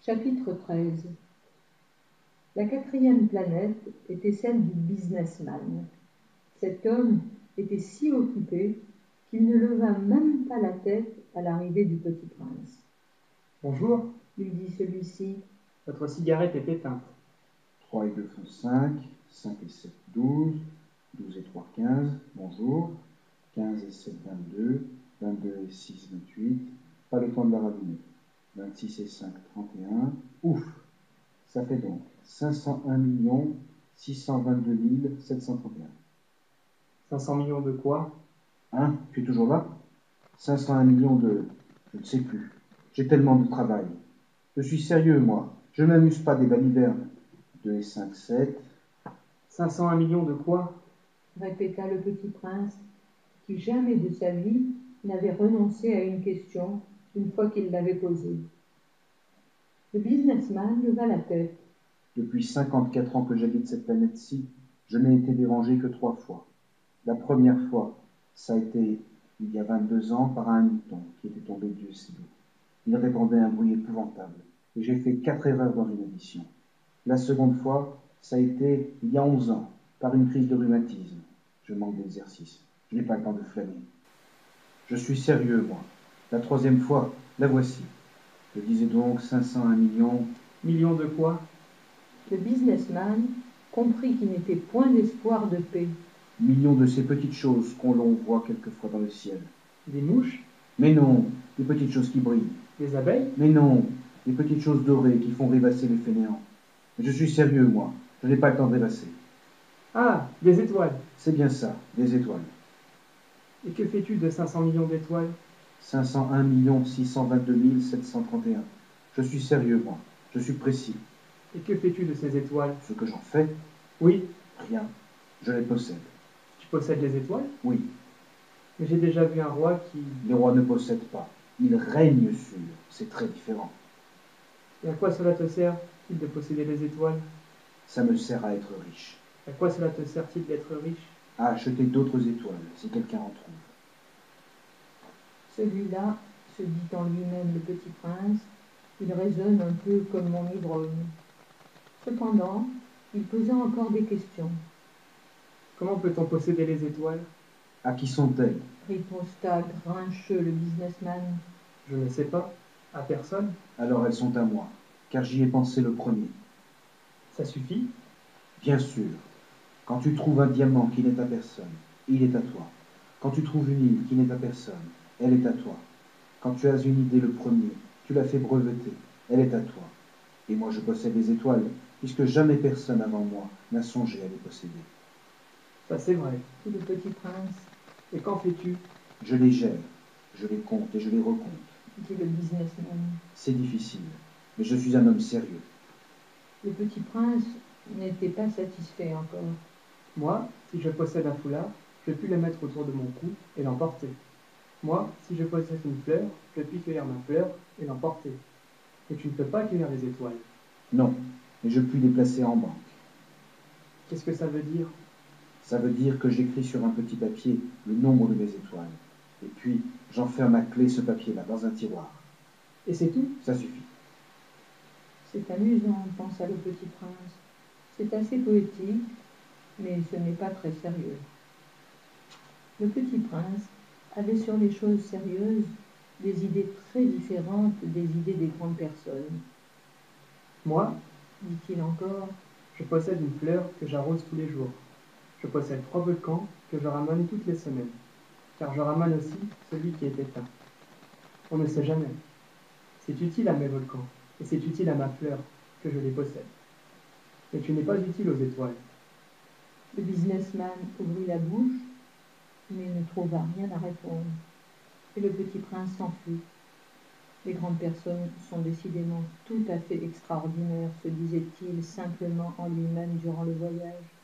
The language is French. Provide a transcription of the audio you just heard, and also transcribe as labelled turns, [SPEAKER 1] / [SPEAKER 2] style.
[SPEAKER 1] Chapitre 13. La quatrième planète était celle du businessman. Cet homme était si occupé qu'il ne leva même pas la tête à l'arrivée du petit prince.
[SPEAKER 2] « Bonjour,
[SPEAKER 1] lui dit celui-ci.
[SPEAKER 2] Votre cigarette est éteinte. »
[SPEAKER 3] 3 et 2 font 5, 5 et 7, 12, 12 et 3, 15, bonjour, 15 et 7, 22, 22 et 6, 28, pas le temps de la rallumer, 26 et 5, 31, ouf, ça fait donc 501 622 731.
[SPEAKER 2] 500 millions de quoi?
[SPEAKER 3] Hein, tu es toujours là? 501 millions de... je ne sais plus, j'ai tellement de travail. Je suis sérieux, moi, je ne m'amuse pas des balivernes. 2 et 5, 7.
[SPEAKER 2] 501 millions de quoi?
[SPEAKER 1] Répéta le petit prince, qui jamais de sa vie n'avait renoncé à une question une fois qu'il l'avait posée. Le businessman leva la tête.
[SPEAKER 3] Depuis 54 ans que j'habite cette planète-ci, je n'ai été dérangé que 3 fois. La première fois, ça a été il y a 22 ans par un mouton qui était tombé Dieu sait d'où. Il répandait un bruit épouvantable et j'ai fait 4 erreurs dans une édition. La seconde fois, ça a été il y a 11 ans par une crise de rhumatisme. Je manque d'exercice, je n'ai pas le temps de flâner. Je suis sérieux, moi. La troisième fois, la voici. Je disais donc 501 millions.
[SPEAKER 2] Millions de quoi?
[SPEAKER 1] Le businessman comprit qu'il n'était point d'espoir de paix.
[SPEAKER 3] Millions de ces petites choses qu'on l'on voit quelquefois dans le ciel.
[SPEAKER 2] Des mouches?
[SPEAKER 3] Mais non, des petites choses qui brillent.
[SPEAKER 2] Des abeilles?
[SPEAKER 3] Mais non, des petites choses dorées qui font rêvasser les fainéants. Mais je suis sérieux, moi. Je n'ai pas le temps de rêvasser.
[SPEAKER 2] Ah, des étoiles.
[SPEAKER 3] C'est bien ça, des étoiles.
[SPEAKER 2] Et que fais-tu de 500 millions d'étoiles?
[SPEAKER 3] 501 622 731. Je suis sérieux, moi. Je suis précis.
[SPEAKER 2] Et que fais-tu de ces étoiles?
[SPEAKER 3] Ce que j'en fais?
[SPEAKER 2] Oui.
[SPEAKER 3] Rien. Je les possède.
[SPEAKER 2] Tu possèdes les étoiles?
[SPEAKER 3] Oui.
[SPEAKER 2] Mais j'ai déjà vu un roi qui...
[SPEAKER 3] Les rois ne possèdent pas. Ils règnent sur. C'est très différent.
[SPEAKER 2] Et à quoi cela te sert-il de posséder les étoiles?
[SPEAKER 3] Ça me sert à être riche.
[SPEAKER 2] À quoi cela te sert-il d'être riche?
[SPEAKER 3] À acheter d'autres étoiles, si quelqu'un en trouve.
[SPEAKER 1] Celui-là, se dit en lui-même le petit prince, il raisonne un peu comme mon ivrogne. Cependant, il posa encore des questions.
[SPEAKER 2] Comment peut-on posséder les étoiles?
[SPEAKER 3] À qui sont-elles?
[SPEAKER 1] Riposta grincheux le businessman.
[SPEAKER 2] Je ne sais pas. À personne?
[SPEAKER 3] Alors elles sont à moi, car j'y ai pensé le premier.
[SPEAKER 2] Ça suffit?
[SPEAKER 3] Bien sûr. Quand tu trouves un diamant qui n'est à personne, il est à toi. Quand tu trouves une île qui n'est à personne, elle est à toi. Quand tu as une idée le premier, tu la fais breveter, elle est à toi. Et moi je possède les étoiles, puisque jamais personne avant moi n'a songé à les posséder.
[SPEAKER 2] Ça c'est vrai,
[SPEAKER 1] dit le petit prince.
[SPEAKER 2] Et qu'en fais-tu?
[SPEAKER 3] Je les gère, je les compte et je les recompte.
[SPEAKER 1] Dit le businessman.
[SPEAKER 3] C'est difficile, mais je suis un homme sérieux.
[SPEAKER 1] Le petit prince n'était pas satisfait encore.
[SPEAKER 2] Moi, si je possède un foulard, je puis le mettre autour de mon cou et l'emporter. Moi, si je possède une fleur, je puis cueillir ma fleur et l'emporter. Mais tu ne peux pas cueillir les étoiles.
[SPEAKER 3] Non, mais je puis les placer en banque.
[SPEAKER 2] Qu'est-ce que ça veut dire?
[SPEAKER 3] Ça veut dire que j'écris sur un petit papier le nombre de mes étoiles. Et puis, j'enferme à clé ce papier-là dans un tiroir.
[SPEAKER 2] Et c'est tout?
[SPEAKER 3] Ça suffit.
[SPEAKER 1] C'est amusant, pensa le petit prince. C'est assez poétique, mais ce n'est pas très sérieux. Le petit prince avait sur les choses sérieuses des idées très différentes des idées des grandes personnes.
[SPEAKER 2] Moi,
[SPEAKER 1] dit-il encore,
[SPEAKER 2] je possède une fleur que j'arrose tous les jours. Je possède 3 volcans que je ramène toutes les semaines, car je ramène aussi celui qui est éteint. On ne sait jamais. C'est utile à mes volcans, et c'est utile à ma fleur, que je les possède. Mais tu n'es pas utile aux étoiles.
[SPEAKER 1] Le businessman ouvrit la bouche, mais ne trouva rien à répondre. Et le petit prince s'enfuit. Les grandes personnes sont décidément tout à fait extraordinaires, se disait-il simplement en lui-même durant le voyage.